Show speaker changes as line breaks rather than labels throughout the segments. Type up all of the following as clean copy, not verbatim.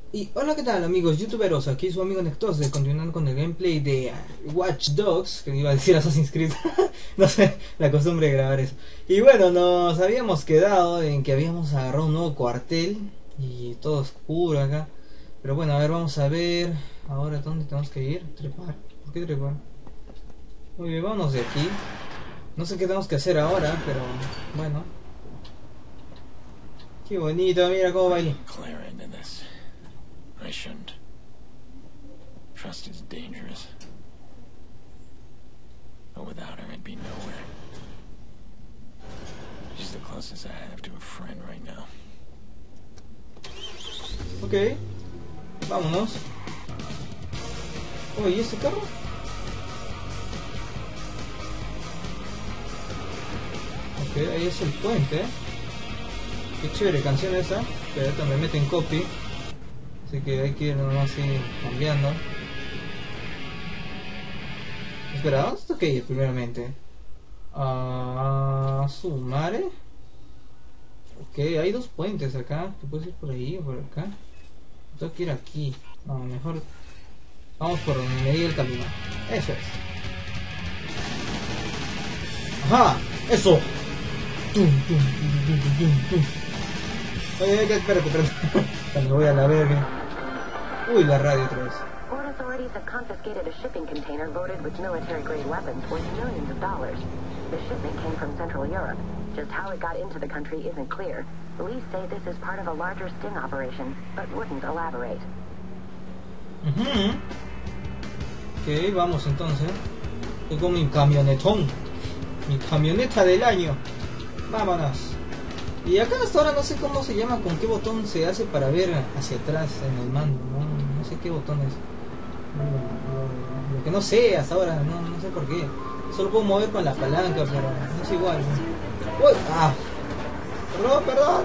Y hola, ¿qué tal amigos youtuberos? Aquí su amigo Nectose, continuando con el gameplay de Watch Dogs, que iba a decir Assassin's Creed. No sé, la costumbre de grabar eso. Y bueno, nos habíamos quedado en que habíamos agarrado un nuevo cuartel y todo oscuro acá. Pero bueno, a ver, vamos a ver ahora dónde tenemos que ir. Trepar. ¿Por qué trepar? Muy bien, vámonos de aquí. No sé qué tenemos que hacer ahora, pero bueno. Qué bonito, mira cómo baila.
Clara into this. I shouldn't. Trust is dangerous. But without her, I'd be nowhere. She's the closest I have to a friend right now.
Ok, vámonos. Oh, ¿y este carro? Ok, ahí es el puente. Qué chévere canción esa. Pero ahorita me mete en copy. Así que hay que ir nomás así cambiando. Espera, ¿dónde está que ir primeramente? Sumare. Ok, hay dos puentes acá. ¿Te puedes ir por ahí o por acá? Tengo que ir aquí. No, mejor vamos por donde me diga el camino. Eso es. ¡Ajá! ¡Eso! ¡Tum, tum, tum, tum, tum, tum, tum! Oye, espérate. Cuando voy a la verga. Uy, la radio otra vez.
Port authorities have confiscated a shipping container loaded with military-grade weapons worth millions of dollars. The shipment came from Central Europe. Just how it got into the country isn't clear. Police say this is part of a larger sting operation, but wouldn't elaborate.
Ok, vamos entonces. Estoy con mi camionetón. Mi camioneta del año. Vámonos. Y acá hasta ahora no sé cómo se llama, con qué botón se hace para ver hacia atrás en el mando. No sé qué botón es. Lo que no sé hasta ahora, no sé por qué. Solo puedo mover con la palanca, pero no es igual. ¡Uy! ¡Ah! Perdón.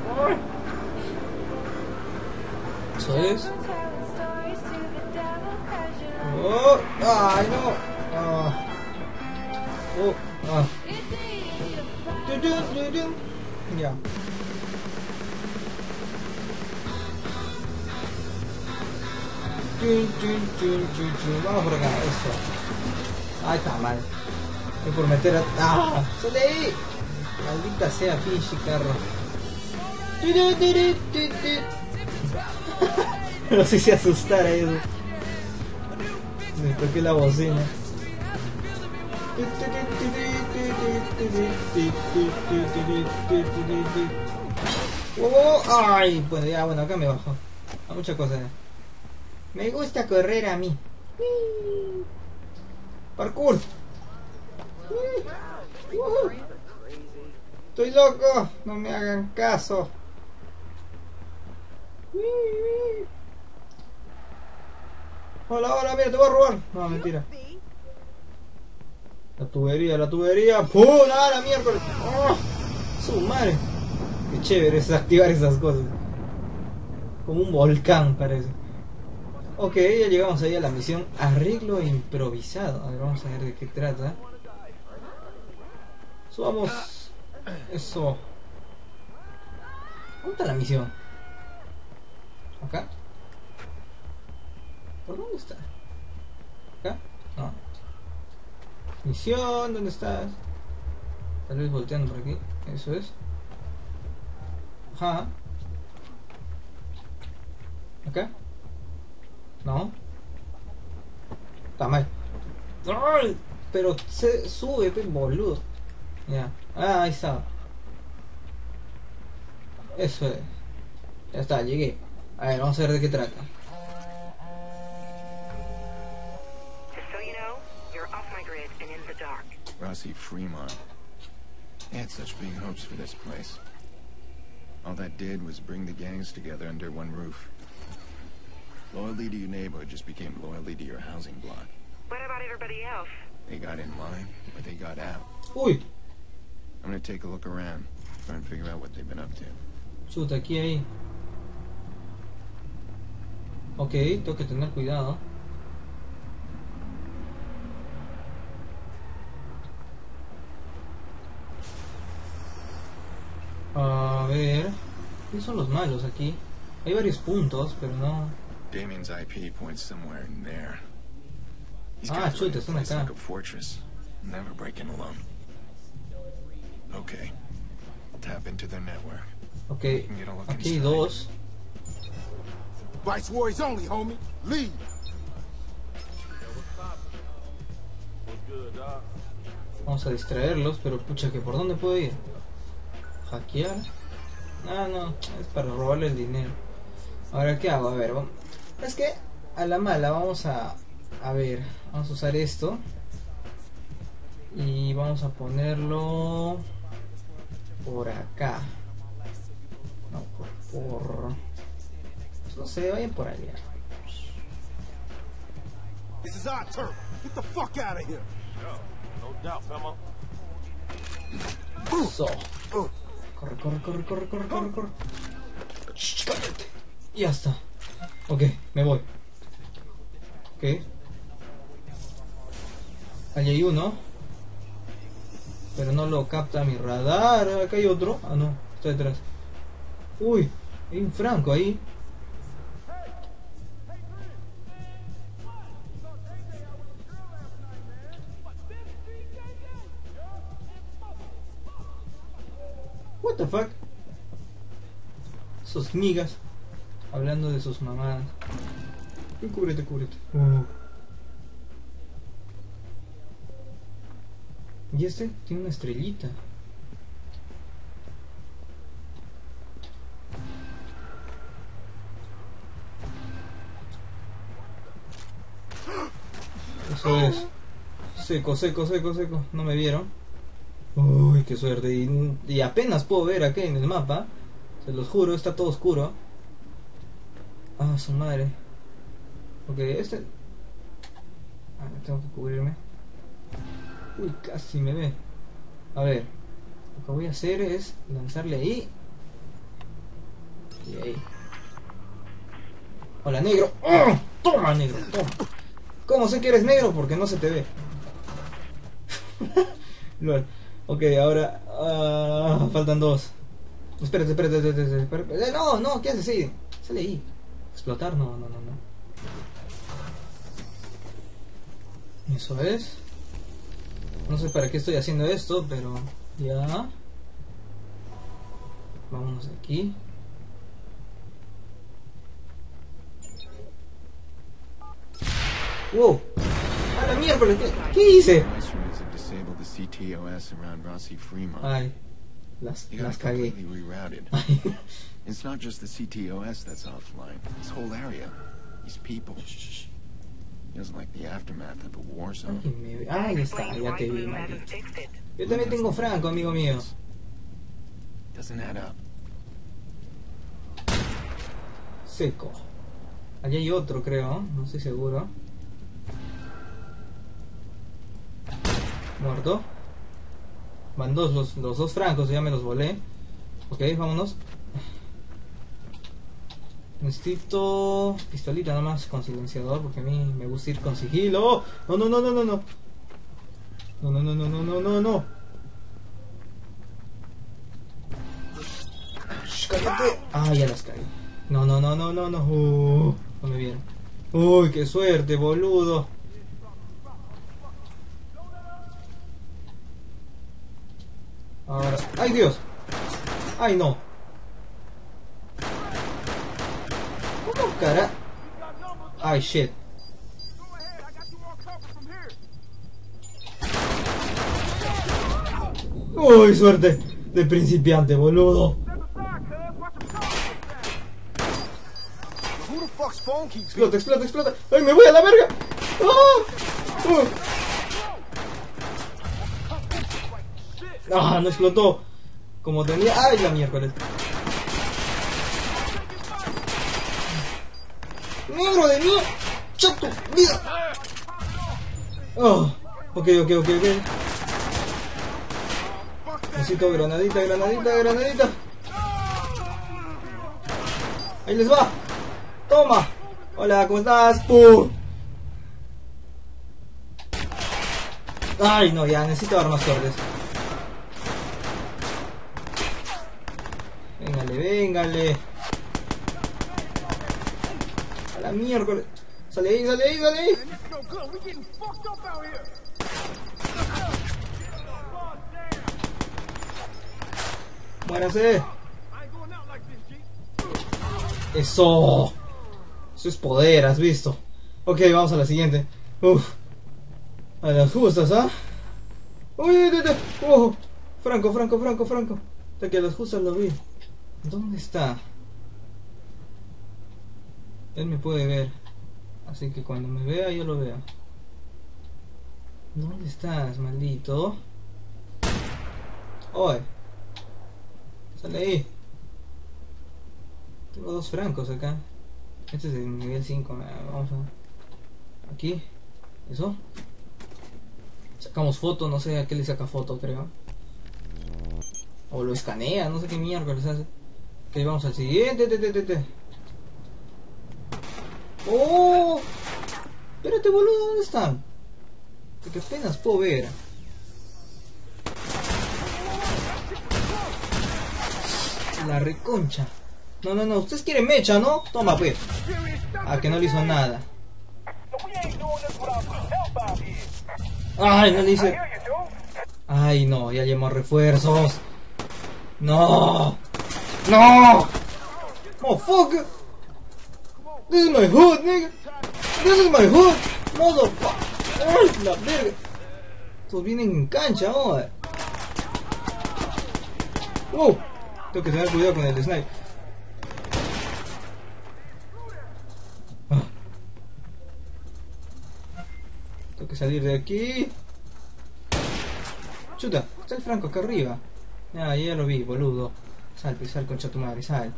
Eso es. ¡Oh! ¡Ay, no! ¡Ah! ¡Oh! ¡Ah! Ya. Vamos por acá, eso. Ay, está mal. Voy por meter a... ¡Ah! ¡Sale ahí! Maldita sea, pinche carro. No sé si asustar a eso. Me toqué la bocina. Ay, bueno, ya, bueno, acá me bajo. A muchas cosas. Me gusta correr a mí. Parkour. Estoy loco, no me hagan caso. Hola, mira, te voy a robar. No, mentira. La tubería. ¡Pum! ¡Ah, la miércoles! ¡Oh! ¡Su madre! Qué chévere es activar esas cosas. Como un volcán parece. Ok, ya llegamos ahí a la misión arreglo improvisado. A ver, vamos a ver de qué trata. Subamos. Eso. ¿Dónde está la misión? ¿Acá? ¿Por dónde está? ¿Acá? No. Misión, ¿dónde estás? Tal vez volteando por aquí. Eso es. Ajá. ¿Acá? No. Está mal. ¡Ay! Pero se sube, boludo. Ya. Ah, ahí está. Eso es. Ya está, llegué. A ver, vamos a ver de qué trata.
Rossi Fremont. They had such big hopes for this place. All that did was bring the gangs together under one roof. Loyalty to your neighborhood just became loyalty to your housing block.
What about everybody else?
They got in line, but they got out.
Uy.
I'm gonna take a look around, try and figure out what they've been up to.
Chuta, aquí hay. Ok, tengo que tener cuidado. A ver. ¿Quiénes son los malos aquí? Hay varios puntos, pero no...
Damien's IP points somewhere in there. He's
Ah,
got
chuta,
a
están
place
acá.
like a fortress. Never break in alone. Okay. Tap into their network.
Ok,
Get a look
aquí hay
inside.
dos.
Vice Warriors only, homie. Leave.
Vamos a distraerlos, pero pucha, que ¿por dónde puedo ir? ¿Hackear? Ah, no, es para robarle el dinero. Ahora, ¿qué hago? A ver, es que a la mala vamos a ver, vamos a usar esto. Y vamos a ponerlo por acá. No, por... No sé, vayan por allá.
This is our turf. Get the fuck out of here.
No doubt, Femo.
Eso. Corre, corre, corre, corre, corre, corre, corre. Shh, cállate. Ya está. Ok, me voy. Ok. Allí hay uno. Pero no lo capta mi radar. Acá hay otro. Ah, no, está detrás. Uy, hay un franco ahí. What the fuck? Esos niggas hablando de sus mamadas. Cúbrete, cúbrete. Y este tiene una estrellita. Eso es. Seco, seco, seco, seco. No me vieron. Uy, qué suerte. Y apenas puedo ver aquí en el mapa. Se los juro, está todo oscuro. Ah, su madre. Ok, este... Ah, tengo que cubrirme. Uy, casi me ve. A ver, lo que voy a hacer es lanzarle ahí. Y ahí. Hola, negro. ¡Oh! Toma, negro, toma. ¿Cómo sé que eres negro? Porque no se te ve. Lol. Ok, ahora... faltan dos. Espérate, espérate, espérate, espérate. No, no, ¿qué haces ahí? Sale ahí. Explotar, no, no, no, no. Eso es. No sé para qué estoy haciendo esto, pero ya. Vámonos de aquí. Wow. A la miércoles, ¿qué hice?
Mercenaries have disabled the CTOS around Rossi Fremont.
Ay, las
They got it
cagué.
completely rerouted.
Ay.
It's not just the CTOS that's offline. This whole area, these people. Feels like the aftermath of a war zone.
Ahí está, ya te vi, maldito. Yo también tengo Franco, amigo mío.
Doesn't add up.
Seco. Allí hay otro, creo, no estoy seguro. Muerto. Van dos, los dos francos, ya me los volé. Ok, vámonos. Necesito pistolita nomás con silenciador porque a mí me gusta ir con sigilo. No, no, no, no, no, no. No, no, no, no, no, no, no, no. Shh, cállate. Ah, ya las caí. No, no, no, no, no, no. No me vieron. Uy, qué suerte, boludo. Ahora. ¡Ay, Dios! ¡Ay, no! ¿Cómo cara? ¡Ay, shit! ¡Uy, suerte! De principiante, boludo.
Who the fuck's phone keeps
Explota, explota, explota. ¡Ay, me voy a la verga! ¡Ah! ¡Ah, no explotó! Como tenía... ¡Ay, la miércoles! ¡Negro de mí! ¡Chato! ¡Vida! Oh, ok, ok, ok, ok. Necesito granadita, granadita, granadita. Ahí les va. Toma. Hola, ¿cómo estás? Ay, no, ya necesito armas fuertes. Véngale, véngale. A la miércoles. Sale ahí, sale ahí, sale ahí.
No good. We getting fucked up out here.
Muérase.
I ain't going out like this, G.
Eso. Eso es poder, has visto. Ok, vamos a la siguiente. Uf. A las justas, ¿ah? Uy, uy, uy, uy. Franco. Hasta que a las justas lo vi. ¿Dónde está? Él me puede ver. Así que cuando me vea, yo lo veo. ¿Dónde estás, maldito? Oye. Sale ahí. Tengo 2 francos acá. Este es el nivel 5. Vamos a... Aquí. Eso. Sacamos foto. No sé a qué le saca foto, creo. O lo escanea. No sé qué miércoles hace. Ok, vamos al siguiente. ¡Oh! Espérate, boludo. ¿Dónde están? Porque apenas puedo ver. La reconcha. No. Ustedes quieren mecha, ¿no? Toma, pues. Ah, que no le hizo nada. Ay, no le hice. Ay, no, ya llamó refuerzos. No. Oh, fuck. This is my hood, nigga. This is my hood. Motherfucker. Ay, la verga. Estos vienen en cancha, oh. Tengo que tener cuidado con el snipe. Tengo que salir de aquí. Chuta, está el Franco acá arriba. Ah, ya lo vi, boludo. Sal, concha tu madre, sal.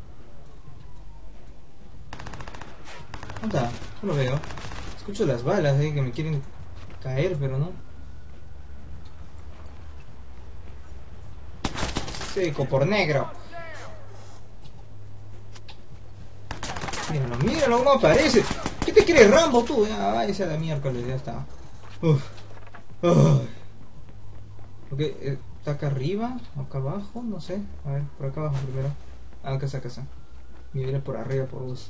¿Dónde está? No lo veo. Escucho las balas ahí que me quieren caer, pero no. Seco por negro. Míralo, cómo aparece. ¿Qué te crees, Rambo, tú? Ya, váyase a la miércoles, ya está. Ok, ¿está acá arriba? ¿O acá abajo? No sé. A ver, por acá abajo primero. Ah, acá está. Me iré por arriba por vos.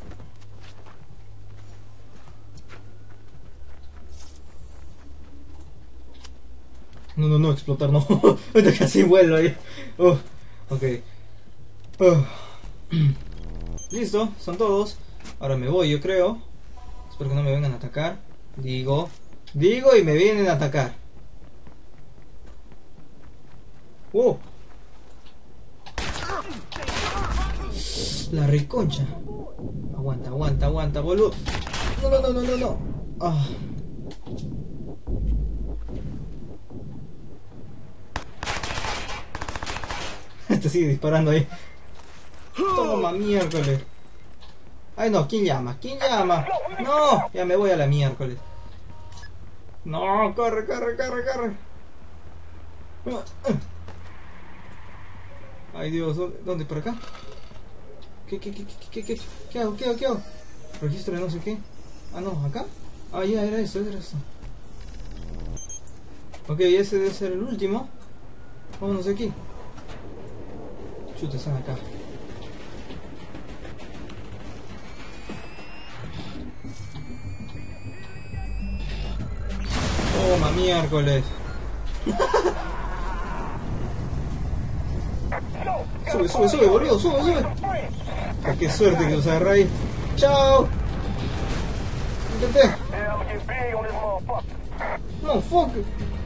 No, explotar no. Ahorita casi vuelo ahí. Ok. Listo, son todos. Ahora me voy, yo creo. Espero que no me vengan a atacar. Digo y me vienen a atacar. La reconcha. Aguanta, boludo. No. Ah. Este sigue disparando ahí. Toma, miércoles. Ay, no, ¿quién llama? No, ya me voy a la miércoles. No, corre. Ay, Dios, ¿dónde? ¿Por acá? ¿Qué hago? Registro de no sé qué. Ah, no, ¿acá? Ah, ya, era eso. Ok, ese debe ser el último. Vámonos de aquí. Chuta, están acá. Toma, miércoles. Sube, boludo, sube. Qué suerte que los agarré ahí. Chao. Intenté. Motherfucker.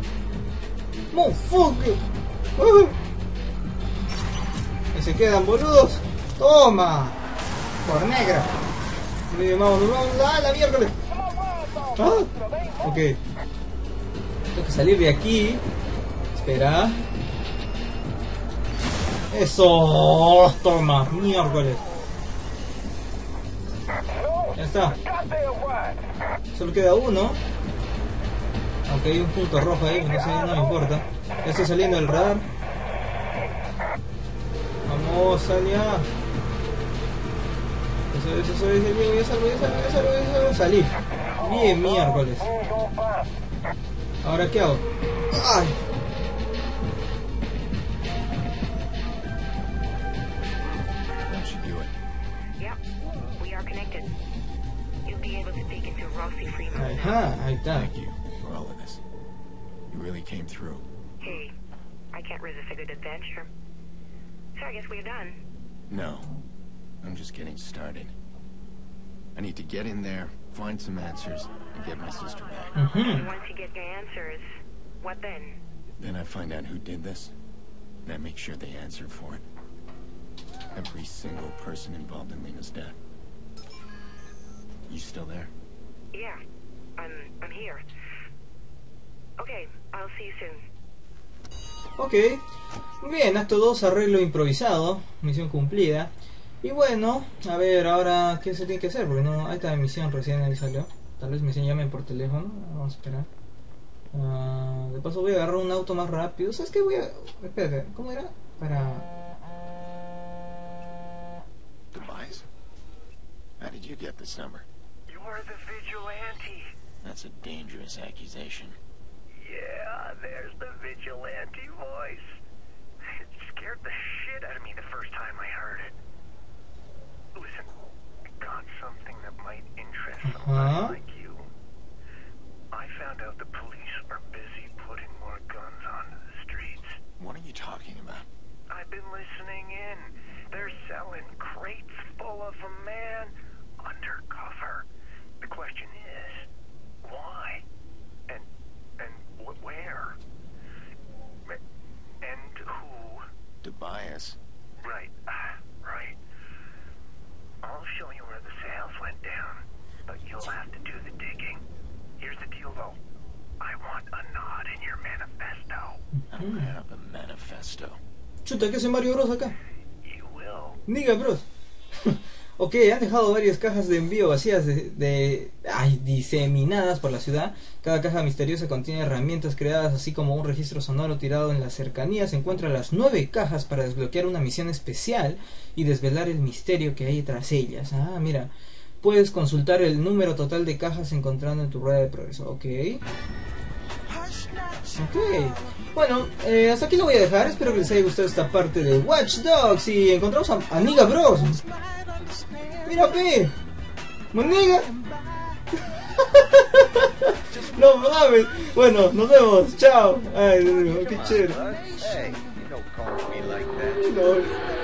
Que se quedan, boludos. Toma. Por negra. Vamos, la miércoles. Ok. Tengo que salir de aquí. Espera. Eso. Toma, miércoles. Ya está. Solo queda uno. Aunque hay un punto rojo ahí, no sé, no me importa. Ya estoy saliendo del radar. Vamos, allá. Eso, salí. Bien, miércoles. Ahora, ¿qué hago? ¡Ay!
Yep, we are connected. be able to speak into Rossi Fremont.
Ajá, ahí está.
Thank you for all of this. You really came through.
Hey, I can't resist a good adventure. So I guess we're done.
No. I'm just getting started. I need to get in there, find some answers, and get my sister back.
And once you get your answers, what then?
Then I find out who did this, and I make sure they answer for it. Every single person involved in Lena's death. You still there?
Yeah, I'm here. Okay, I'll see you soon.
Ok, muy bien, acto 2, arreglo improvisado, misión cumplida. Y bueno, a ver, ahora, ¿qué se tiene que hacer? Porque no, ahí está mi misión, recién ahí salió. Tal vez me llamen por teléfono, vamos a esperar. De paso voy a agarrar un auto más rápido. ¿Sabes qué? Voy a... Espérate, ¿cómo era? Para...
Tobias? How did you get this number?
You're the vigilante.
That's a dangerous accusation.
Yeah, there's the vigilante voice. It scared the shit out of me the first time I heard it. Listen, I got something that might interest somebody like you. I found out the police are busy putting more guns onto the streets.
What are you talking about?
I've been listening in. They're selling crates full of them, man. Undercover. The question is, why? And where? And who?
Tobias?
Right, right. I'll show you where the sales went down, but you'll have to do the digging. Here's the deal, though. I want a nod in your manifesto.
I don't have a manifesto.
Chuta, ¿qué hace Mario Bros acá?
You will.
Diga, Bros. Ok, han dejado varias cajas de envío vacías diseminadas por la ciudad. Cada caja misteriosa contiene herramientas creadas, así como un registro sonoro tirado en las cercanías. Se encuentran las 9 cajas para desbloquear una misión especial y desvelar el misterio que hay tras ellas. Ah, mira, puedes consultar el número total de cajas encontrando en tu rueda de progreso. Ok. Ok. Bueno, hasta aquí lo voy a dejar. Espero que les haya gustado esta parte de Watch Dogs. Y encontramos a Niga Bros. Mira, pe. Moniga. No mames. Bueno, nos vemos. Chao. Ay, Dios mío, qué chévere.
Hey, you don't call me like that.
No.